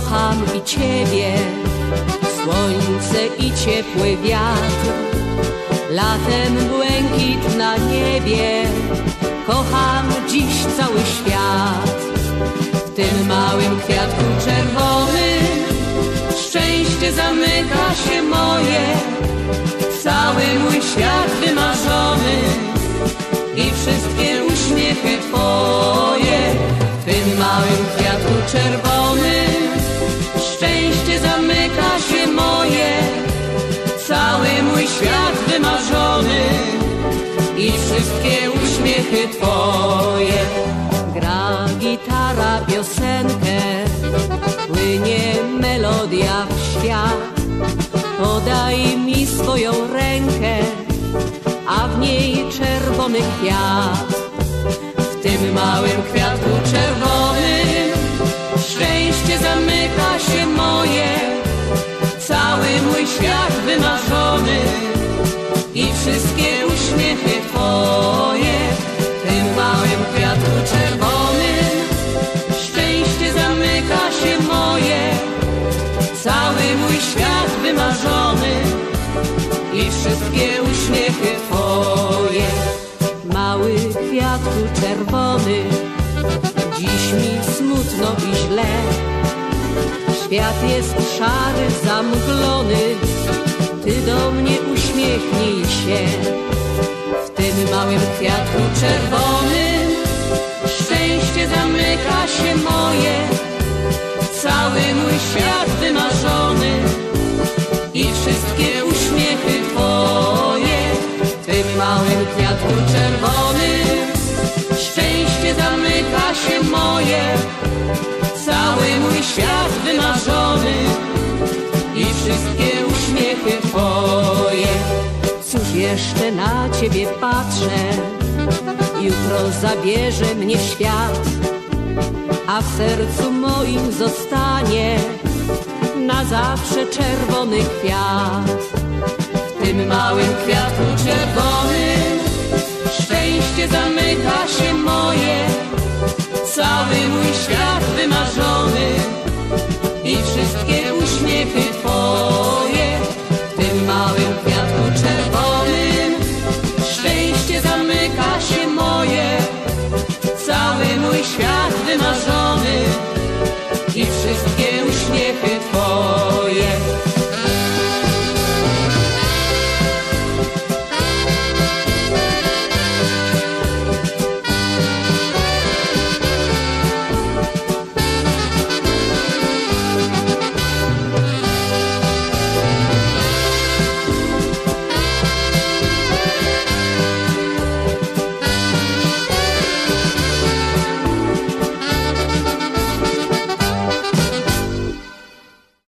kocham i Ciebie, słońce i ciepły wiatr, latem błękit na niebie. Kocham dziś cały świat. W tym małym kwiatku czerwonym szczęście zamyka się moje. Cały mój świat wymarzony i wszystkie uśmiechy Twoje. W tym małym kwiatku czerwonym szczęście zamyka się moje. Cały mój świat wymarzony i wszystkie uśmiechy Twoje. Gra gitara piosenkę, płynie melodia w świat. Podaj mi swoją rękę, a w niej czerwony kwiat. W tym małym kwiatku czerwonym szczęście zamyka się moje. Cały mój świat wymarzony i wszystkie uśmiechy Twoje. W tym małym kwiatku czerwonym szczęście zamyka się moje. Cały mój świat wymarzony i wszystkie uśmiechy Twoje. Mały kwiatku czerwony, dziś mi smutno i źle. Świat jest szary, zamglony, Ty do mnie uśmiechnij się. W tym małym kwiatku czerwonym szczęście zamyka się moje. Cały mój świat wymarzony i wszystkie uśmiechy Twoje. W tym małym kwiatku czerwonym szczęście zamyka się moje. Cały mój świat wymarzony i wszystkie uśmiechy Twoje. Cóż jeszcze na Ciebie patrzę, jutro zabierze mnie świat, a w sercu moim zostanie na zawsze czerwony kwiat. W tym małym kwiatku czerwonym szczęście zamyka się moje. Cały mój świat wymarzony i wszystkie uśmiechy Twoje. W tym małym kwiatku czerwonym szczęście zamyka się moje. Cały mój świat wymarzony